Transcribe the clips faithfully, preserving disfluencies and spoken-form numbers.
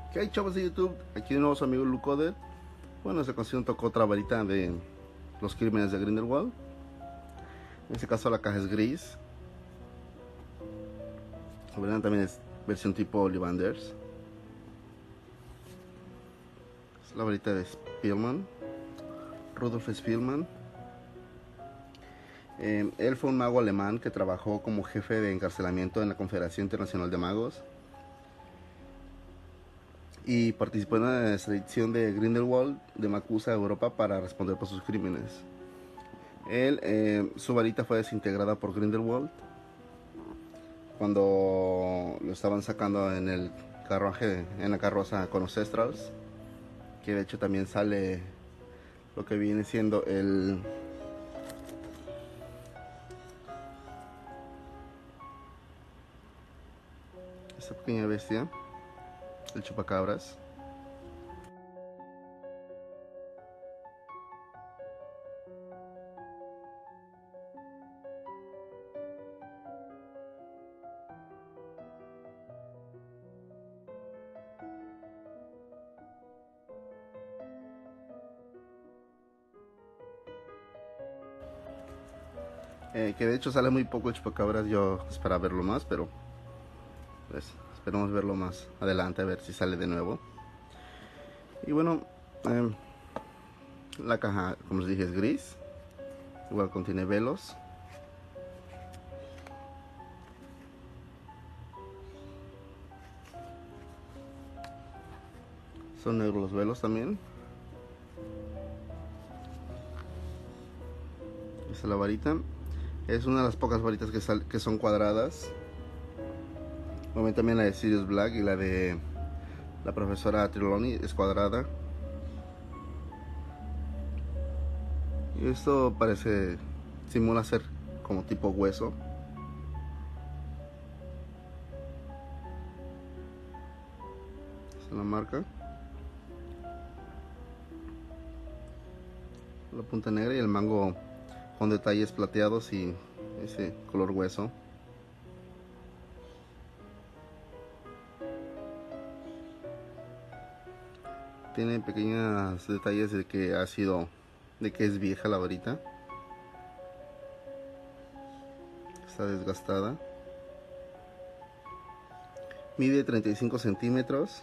¿Qué hay, chavos de YouTube? Aquí de nuevo su amigo Lucoder. Bueno, en esta ocasión tocó otra varita de los crímenes de Grindelwald. En este caso la caja es gris. La verdad también es versión tipo Ollivanders. Es la varita de Spielmann, Rudolf Spielmann. Eh, él fue un mago alemán que trabajó como jefe de encarcelamiento en la Confederación Internacional de Magos y participó en la extradición de Grindelwald de Macusa a Europa para responder por sus crímenes. Él, eh, su varita fue desintegrada por Grindelwald cuando lo estaban sacando en el carruaje, en la carroza con los Thestrals, que de hecho también sale lo que viene siendo el esta pequeña bestia, el chupacabras. Eh, que de hecho sale muy poco el chupacabras. Yo esperaba verlo más, pero pues esperamos verlo más adelante, a ver si sale de nuevo. Y bueno, eh, la caja, como les dije, es gris. Igual contiene velos. Son negros los velos también. Esta es la varita. Es una de las pocas varitas que, sal, que son cuadradas. Como también la de Sirius Black y la de la profesora Trelawney es cuadrada. Y esto parece, simula ser como tipo hueso. Esta es la marca. La punta negra y el mango con detalles plateados y ese color hueso. Tiene pequeños detalles de que ha sido, de que es vieja la varita. Está desgastada. Mide treinta y cinco centímetros.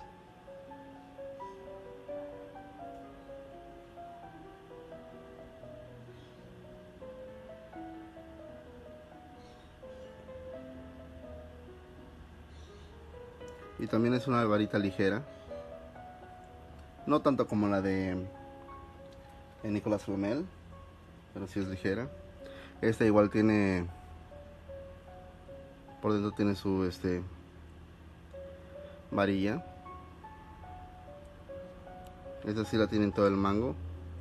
Y también es una varita ligera. No tanto como la de, de Nicolas Flamel, pero sí es ligera. Esta igual tiene, por dentro tiene su este varilla. Esta sí la tiene en todo el mango.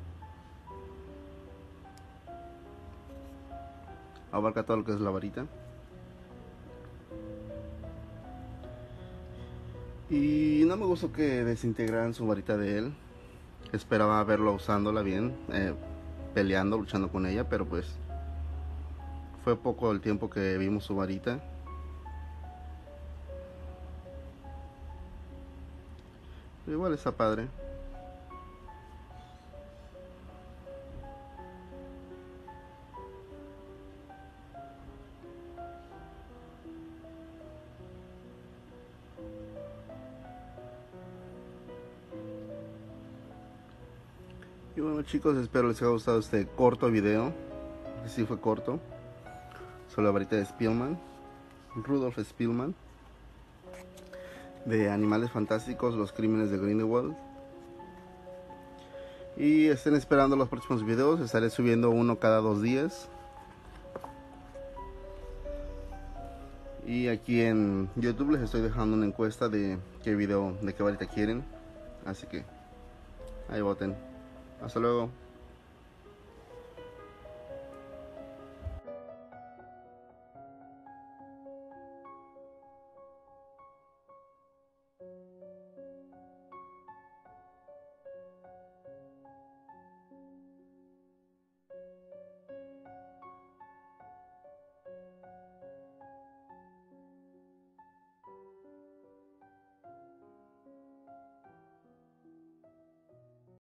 Abarca todo lo que es la varita. Y no me gustó que desintegraran su varita de él. Esperaba verlo usándola bien, eh, peleando, luchando con ella, pero pues fue poco el tiempo que vimos su varita. Pero igual está padre. Y bueno, chicos, espero les haya gustado este corto video. Sí fue corto. Sobre la varita de Spielmann, Rudolf Spielmann, de Animales Fantásticos, los crímenes de Grindelwald. Y estén esperando los próximos videos. Estaré subiendo uno cada dos días. Y aquí en YouTube les estoy dejando una encuesta de qué video, de qué varita quieren. Así que ahí voten. Hasta luego.